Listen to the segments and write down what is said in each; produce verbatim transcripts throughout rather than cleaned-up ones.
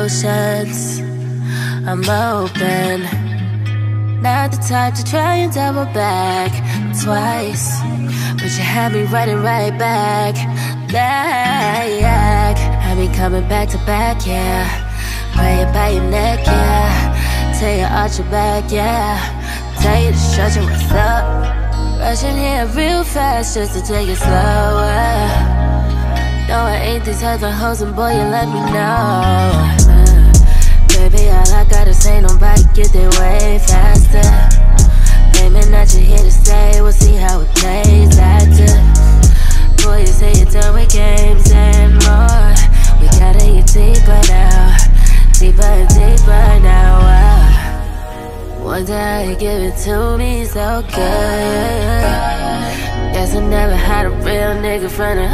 emotions. I'm open, not the type to try and double back twice, but you had me running right back. Like, I be coming back to back, yeah. Praying by your neck, yeah. Tell you arch your back, yeah. Tell you to shut your ass up. Rushing here real fast just to take it slower. No, I ain't these other hoes, and boy, you let me know. Baby, all I gotta say, nobody get their way faster. Claiming that you're here to stay, we'll see how it plays after. Boy, you say you're done with games and more. We gotta get deeper now, deeper and deeper now. uh. One day how you give it to me so good. Guess I never had a real nigga from the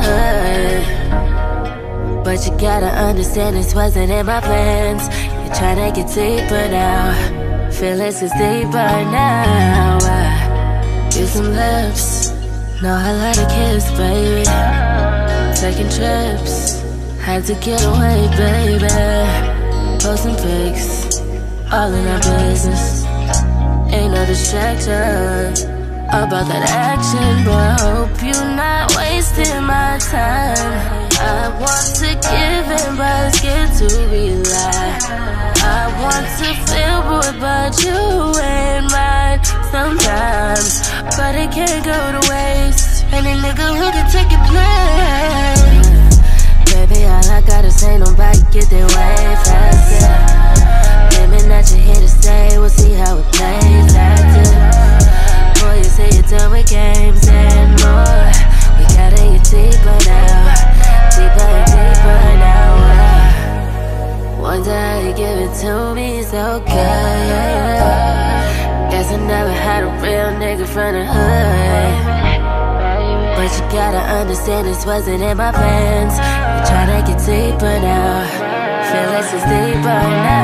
hood, but you gotta understand this wasn't in my plans. You're tryna get deeper now, feelings is deeper now. uh. Give some lips, know I like to kiss, baby. Taking trips, had to get away, baby. Posting pics, all in our business. Ain't no distraction about that action, but I hope you're not wasting my time. I want to give in, but it's scared to rely. I want to feel good, but you ain't mine sometimes. But it can't go to waste. Any nigga who can take your place. Baby, all I gotta say, nobody get their way faster. Claiming that you're here to stay, we'll see how it plays after. Boy, you say you're done with games and more. We gotta get deeper now, deeper and deeper now. uh. One day you give it to me so good. Guess I never had a real nigga from the hood, but you gotta understand this wasn't in my plans. You're tryna get deeper now, feelings is deeper now.